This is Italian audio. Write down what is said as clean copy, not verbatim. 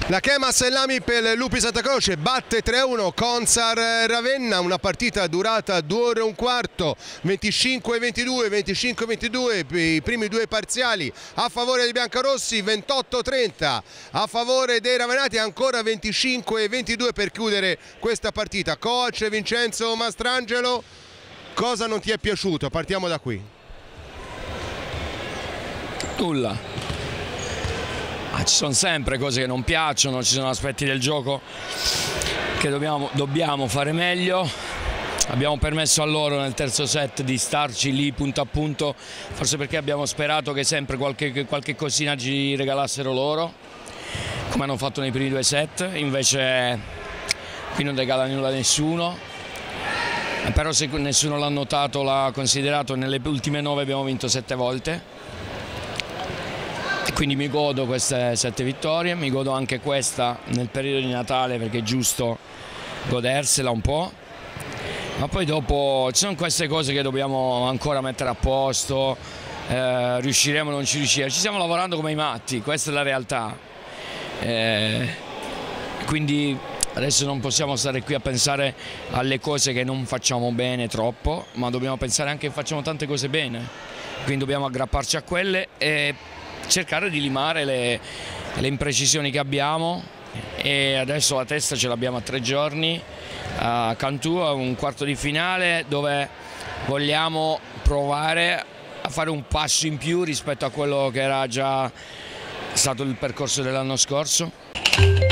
La Chema Sellami per Lupi Santa Croce batte 3-1 Consar Ravenna, una partita durata 2 ore e un quarto, 25-22, 25-22 i primi due parziali a favore dei biancarossi, 28-30 a favore dei ravenati, ancora 25-22 per chiudere questa partita. Coach Vincenzo Mastrangelo, cosa non ti è piaciuto? Partiamo da qui. Nulla. Ci sono sempre cose che non piacciono, ci sono aspetti del gioco che dobbiamo fare meglio. Abbiamo permesso a loro nel terzo set di starci lì punto a punto, forse perché abbiamo sperato che sempre qualche cosina ci regalassero loro, come hanno fatto nei primi due set. Invece qui non regala nulla a nessuno, però se nessuno l'ha notato, l'ha considerato, nelle ultime 9 abbiamo vinto 7 volte. Quindi mi godo queste 7 vittorie, mi godo anche questa nel periodo di Natale perché è giusto godersela un po', ma poi dopo ci sono queste cose che dobbiamo ancora mettere a posto, riusciremo o non ci riusciremo, ci stiamo lavorando come i matti, questa è la realtà, quindi adesso non possiamo stare qui a pensare alle cose che non facciamo bene troppo, ma dobbiamo pensare anche che facciamo tante cose bene, quindi dobbiamo aggrapparci a quelle e cercare di limare le imprecisioni che abbiamo. E adesso la testa ce l'abbiamo a 3 giorni a Cantù, a un quarto di finale dove vogliamo provare a fare un passo in più rispetto a quello che era già stato il percorso dell'anno scorso.